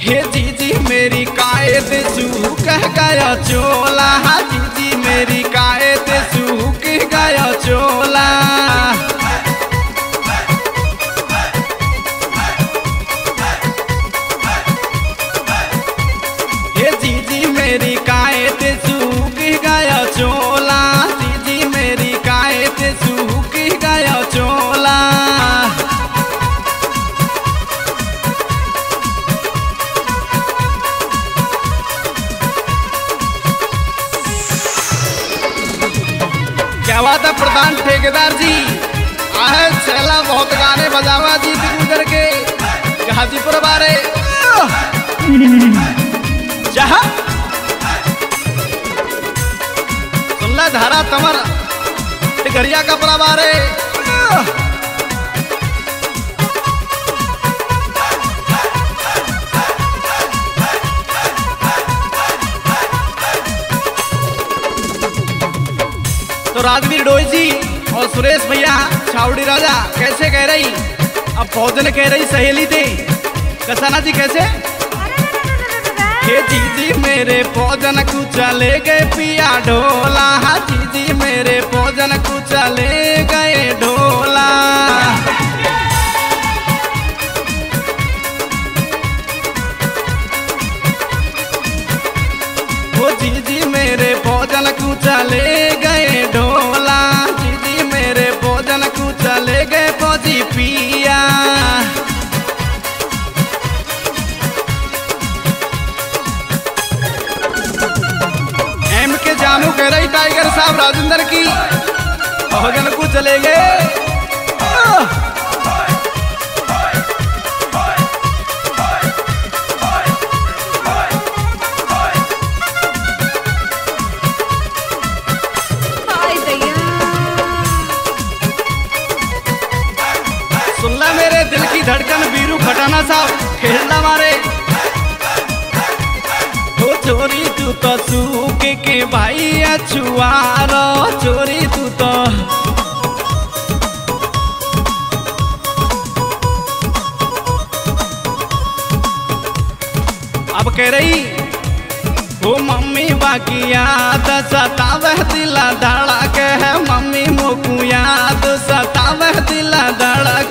हे जीजी मेरी कायद सूख गया चोला, जीजी मेरी कायद सूख गया चोला। हे जीजी मेरी कायद सूख गया चोला, जीजी मेरी कायद सूख गया चोला। क्या बात है प्रधान ठेकेदार जी, आए चला बहुत गाने बजावा जी गुजर के हाजीपुर बारे जहा सुनला धारा तमर घरिया कपड़ा बारे। तो राजवीर डोई जी और सुरेश भैया छावड़ी राजा कैसे कह रही, अब फौजन कह रही सहेली थे कसाना जी कैसे। हे जीजी मेरे फौजन को चले गए पिया ढोला, जीजी मेरे फौजन को चले गए ढोला। वो जीजी मेरे फौजन को चले गए ढोला, जीजी मेरे फौजन को चले गए फौजी पिया। एम के जानू कह रही टाइगर साहब राजेंद्र की फौजन को चले गए। सुनला मेरे दिल की धड़कन बीरू खटाना साहब खेलना मारे। हो चोरी तू तो सूखे के भाई अछुआरो, चोरी तू तो अब कह रही वो मम्मी बाकी याद सतावह दिला धड़क है, मम्मी मोकू याद सतावह दिला धड़क।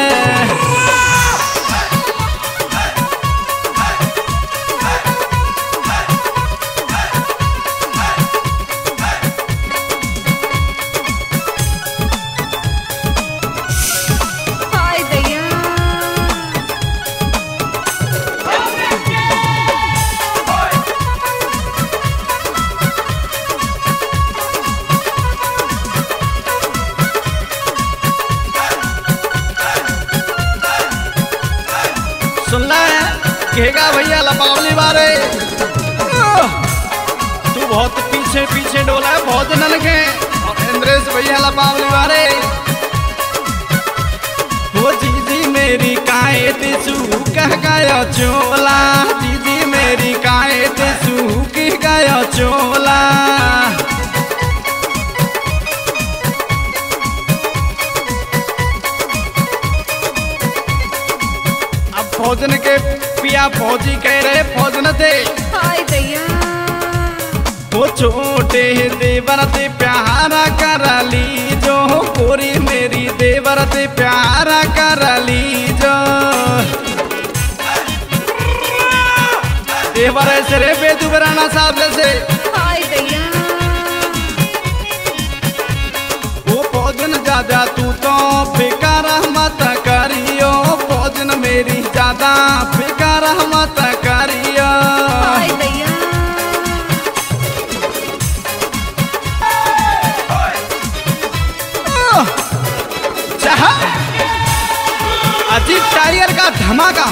सुनना है कहेगा भैया लपावली बारे, तू बहुत पीछे पीछे डोला है बहुत नन के। और इंद्रेश भैया लपावली बारे। वो जीजी मेरी कायद सूख गया चोला, जीजी मेरी कायद सूख गया चोला। फौजन के पिया फौजी कह रहे फौजन थे वो छोटे देवर ते प्यारा कर ली जो, पूरी मेरी देवर ते प्यारा कर ली जो। देवर ऐसे रे बेदुबराना साहब जैसे वो फौजन ज्यादा तू तो फिकर मत करियो, फौजन मेरी ज्यादा फिकर मत करियो। अजीत टाइगर का धमाका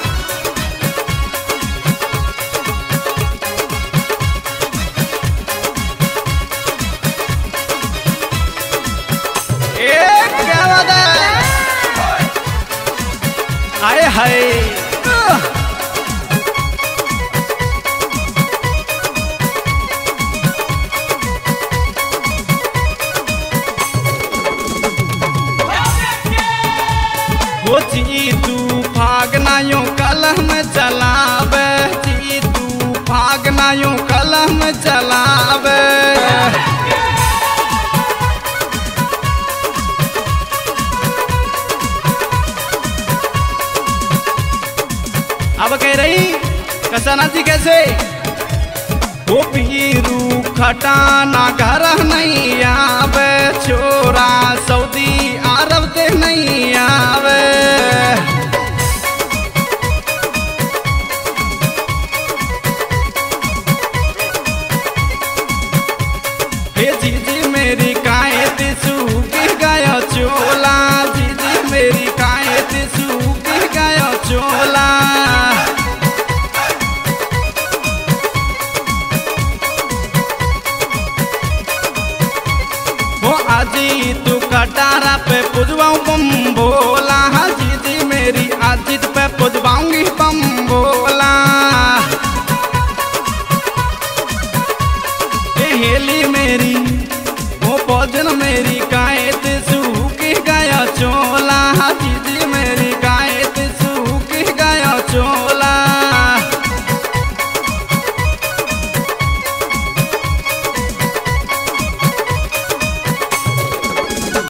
क्या बात है, आए हाय। वो जी तू भागना अब कह रही कसाना जी कैसे? वो पीरू खटाना घर नहीं आवे, छोरा सऊदी अरब ते नहीं आवे। हे जीजी मेरी कायद सूख गया चोला, जीजी मेरी कायद सूख गया चोला। आजी तू कटारा पे पुजवाऊं बम बोला, जीजी मेरी आजित पे पुजवाऊंगी बम बोला। हेली मेरी वो भोजन मेरी कायद सूख गया चोला।